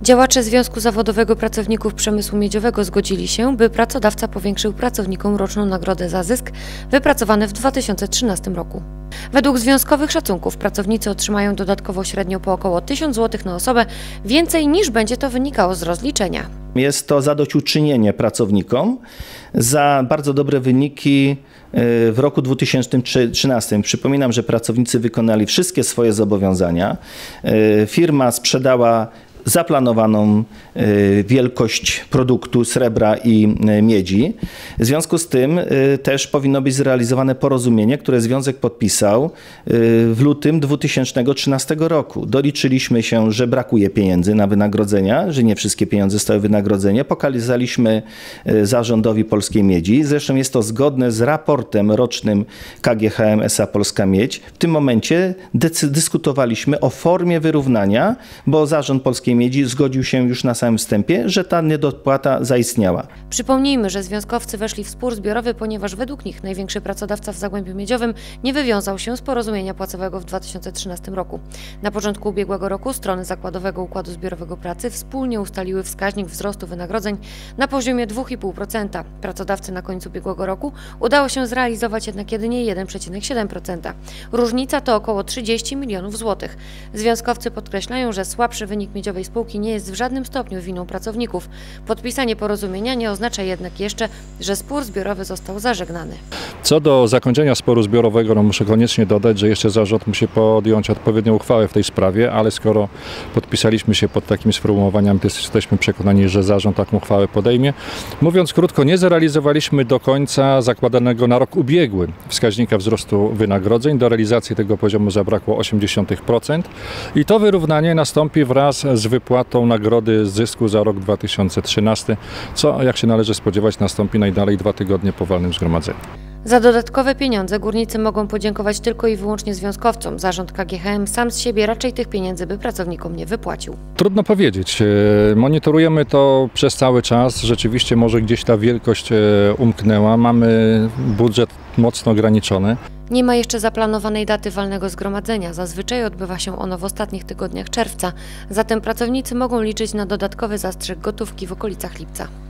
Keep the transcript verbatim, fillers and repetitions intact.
Działacze Związku Zawodowego Pracowników Przemysłu Miedziowego zgodzili się, by pracodawca powiększył pracownikom roczną nagrodę za zysk wypracowane w dwa tysiące trzynastym roku. Według związkowych szacunków pracownicy otrzymają dodatkowo średnio po około tysiąc złotych na osobę, więcej niż będzie to wynikało z rozliczenia. Jest to zadośćuczynienie pracownikom za bardzo dobre wyniki w roku dwa tysiące trzynastym. Przypominam, że pracownicy wykonali wszystkie swoje zobowiązania. Firma sprzedała zaplanowaną wielkość produktu srebra i miedzi. W związku z tym też powinno być zrealizowane porozumienie, które związek podpisał w lutym dwa tysiące trzynastego roku. Doliczyliśmy się, że brakuje pieniędzy na wynagrodzenia, że nie wszystkie pieniądze zostały wynagrodzenia. Pokazaliśmy zarządowi Polskiej Miedzi. Zresztą jest to zgodne z raportem rocznym K G H M S A Polska Miedź. W tym momencie dyskutowaliśmy o formie wyrównania, bo zarząd Polskiej Miedzi zgodził się już na samym wstępie, że ta niedopłata zaistniała. Przypomnijmy, że związkowcy weszli w spór zbiorowy, ponieważ według nich największy pracodawca w Zagłębiu Miedziowym nie wywiązał się z porozumienia płacowego w dwa tysiące trzynastym roku. Na początku ubiegłego roku strony zakładowego układu zbiorowego pracy wspólnie ustaliły wskaźnik wzrostu wynagrodzeń na poziomie dwa i pół procenta. Pracodawcy na końcu ubiegłego roku udało się zrealizować jednak jedynie jeden przecinek siedem procent. Różnica to około trzydzieści milionów złotych. Związkowcy podkreślają, że słabszy wynik miedziowej spółki nie jest w żadnym stopniu winą pracowników. Podpisanie porozumienia nie oznacza jednak jeszcze, że spór zbiorowy został zażegnany. Co do zakończenia sporu zbiorowego, no muszę koniecznie dodać, że jeszcze zarząd musi podjąć odpowiednią uchwałę w tej sprawie, ale skoro podpisaliśmy się pod takimi sformułowaniami, to jesteśmy przekonani, że zarząd taką uchwałę podejmie. Mówiąc krótko, nie zrealizowaliśmy do końca zakładanego na rok ubiegły wskaźnika wzrostu wynagrodzeń. Do realizacji tego poziomu zabrakło osiemdziesiąt procent i to wyrównanie nastąpi wraz z wypłatą nagrody z zysku za rok dwa tysiące trzynasty, co, jak się należy spodziewać, nastąpi najdalej dwa tygodnie po walnym zgromadzeniu. Za dodatkowe pieniądze górnicy mogą podziękować tylko i wyłącznie związkowcom. Zarząd K G H M sam z siebie raczej tych pieniędzy by pracownikom nie wypłacił. Trudno powiedzieć. Monitorujemy to przez cały czas. Rzeczywiście może gdzieś ta wielkość umknęła. Mamy budżet mocno ograniczony. Nie ma jeszcze zaplanowanej daty walnego zgromadzenia. Zazwyczaj odbywa się ono w ostatnich tygodniach czerwca. Zatem pracownicy mogą liczyć na dodatkowy zastrzyk gotówki w okolicach lipca.